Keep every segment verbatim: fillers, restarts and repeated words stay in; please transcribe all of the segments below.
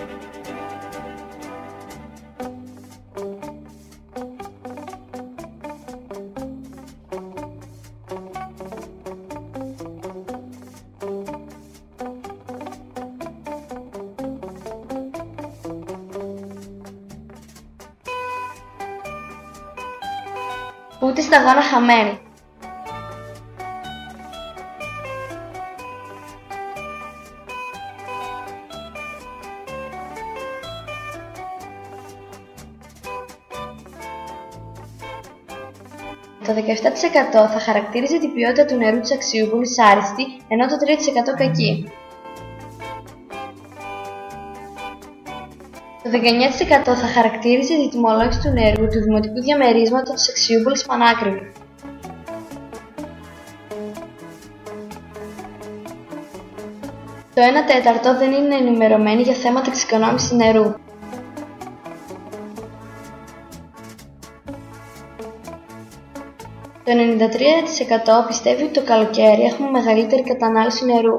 Ούτε σταγόνα χαμένη. Το δεκαεπτά τοις εκατό θα χαρακτήριζε την ποιότητα του νερού της Αξιούπολης άριστη, ενώ το τρία τοις εκατό κακή. Το δεκαεννιά τοις εκατό θα χαρακτήριζε την τιμολόγηση του νερού του δημοτικού διαμερίσματος της Αξιούπολης πανάκριβη. Το ένα τέταρτο δεν είναι ενημερωμένοι για θέματα εξοικονόμησης νερού. Το ενενήντα τρία τοις εκατό πιστεύει ότι το καλοκαίρι έχουμε μεγαλύτερη κατανάλωση νερού.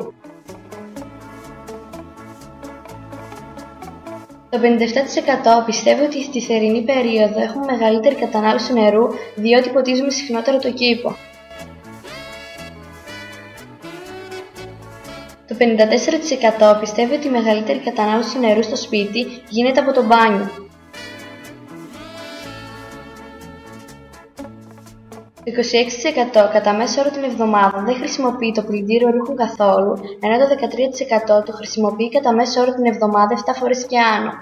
Το πενήντα επτά τοις εκατό πιστεύει ότι στη θερινή περίοδο έχουμε μεγαλύτερη κατανάλωση νερού διότι ποτίζουμε συχνότερα το κήπο. Το πενήντα τέσσερα τοις εκατό πιστεύει ότι η μεγαλύτερη κατανάλωση νερού στο σπίτι γίνεται από το μπάνιο. Το είκοσι έξι τοις εκατό κατά μέσο όρο την εβδομάδα δεν χρησιμοποιεί το πλυντήριο ρούχων καθόλου, ενώ το δεκατρία τοις εκατό το χρησιμοποιεί κατά μέσο όρο την εβδομάδα επτά φορές και άνω.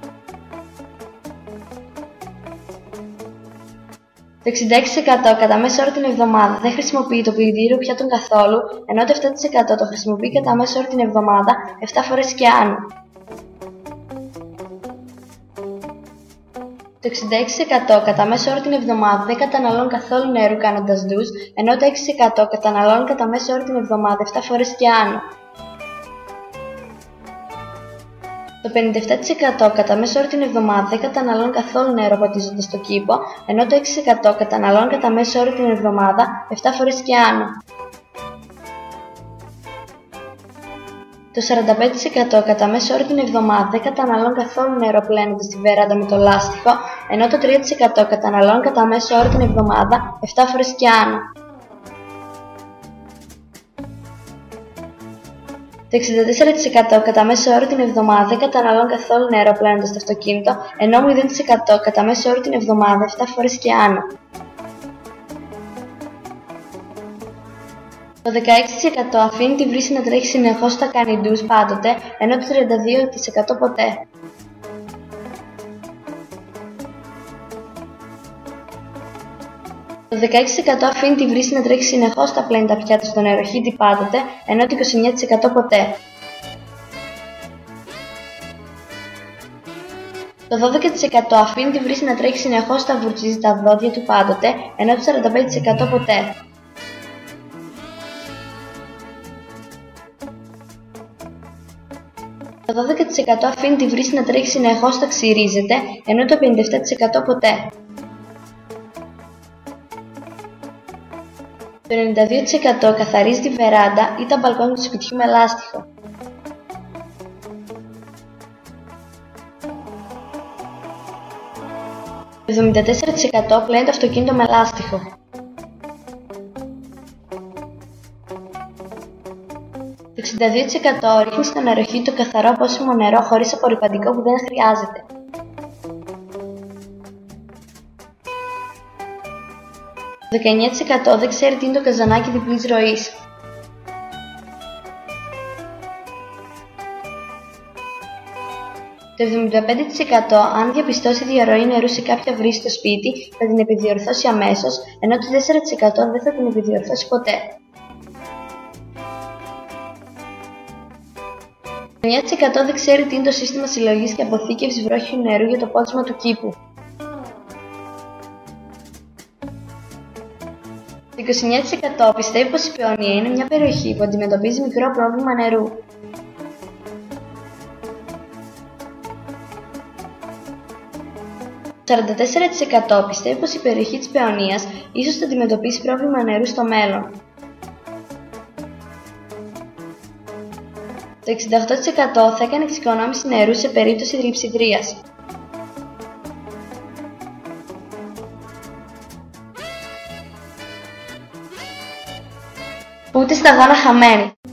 Το εξήντα έξι τοις εκατό κατά μέσο όρο την εβδομάδα δεν χρησιμοποιεί το πλυντήριο πιάτων καθόλου, ενώ το επτά τοις εκατό το χρησιμοποιεί κατά μέσο όρο την εβδομάδα επτά φορές και άνω. Το εξήντα έξι τοις εκατό κατά μέσο όρο την εβδομάδα δεν καταναλώνουν καθόλου νερού κάνοντας ντους, ενώ το έξι τοις εκατό καταναλώνουν κατά μέσο όρο την εβδομάδα επτά φορές και άνω. Το πενήντα επτά τοις εκατό κατά μέσο όρο την εβδομάδα δεν καταναλώνουν καθόλου νερό ποτίζοντας το κήπο, ενώ το έξι τοις εκατό καταναλώνουν κατά μέσο όρο την εβδομάδα επτά φορές και άνω. Το σαράντα πέντε τοις εκατό κατά μέσο όρο την εβδομάδα δεν καταναλώνουν καθόλου νερό πλένοντας τη βεράντα με το λάστιχο, ενώ το τρία τοις εκατό καταναλώνουν κατά μέσο όρο την εβδομάδα επτά φορές και άνω. Το εξήντα τέσσερα τοις εκατό κατά μέσο όρο την εβδομάδα δεν καταναλώνουν καθόλου νερό πλένοντας το αυτοκίνητο, ενώ μηδέν τοις εκατό κατά μέσο όρο την εβδομάδα επτά φορές και άνω. Το δεκαέξι τοις εκατό αφήνει τη βρύση να τρέχει συνεχώς όταν κάνει ντους πάντοτε, ενώ το τριάντα δύο τοις εκατό ποτέ. Το δεκαέξι τοις εκατό αφήνει τη βρύση να τρέχει συνεχώς όταν πλένει τα πιάτα στον νεροχύτη πάντοτε, ενώ το είκοσι εννιά τοις εκατό ποτέ. Το δώδεκα τοις εκατό αφήνει τη βρύση να τρέχει συνεχώς όταν βουρτσίζει τα δόντια του πάντοτε, ενώ το σαράντα πέντε τοις εκατό ποτέ. Το δώδεκα τοις εκατό αφήνει τη βρύση να τρέχει συνεχώς όταν ξυρίζεται, ενώ το πενήντα επτά τοις εκατό ποτέ. Το ενενήντα δύο τοις εκατό καθαρίζει τη βεράντα ή τα μπαλκόνια του σπιτιού με λάστιχο. Το εβδομήντα τέσσερα τοις εκατό πλένει το αυτοκίνητο με λάστιχο. Το εξήντα δύο τοις εκατό ρίχνει στο νεροχύτη το καθαρό πόσιμο νερό χωρίς απορρυπαντικό που δεν χρειάζεται. Το δεκαεννιά τοις εκατό δεν ξέρει τι είναι το καζανάκι διπλής ροής. Το εβδομήντα πέντε τοις εκατό αν διαπιστώσει διαρροή νερού σε κάποια βρύση στο σπίτι θα την επιδιορθώσει αμέσως, ενώ το τέσσερα τοις εκατό δεν θα την επιδιορθώσει ποτέ. Το εννιά τοις εκατό δεν ξέρει τι είναι το σύστημα συλλογής και αποθήκευσης βρόχιου νερού για το πότισμα του κήπου. Το είκοσι εννιά τοις εκατό πιστεύει πως η Παιωνία είναι μια περιοχή που αντιμετωπίζει μικρό πρόβλημα νερού. Το σαράντα τέσσερα τοις εκατό πιστεύει πως η περιοχή της Παιωνίας ίσως θα αντιμετωπίσει πρόβλημα νερού στο μέλλον. Το εξήντα οκτώ τοις εκατό θα έκανε εξοικονόμηση νερού σε περίπτωση λειψιδρίας. Ούτε σταγόνα χαμένη.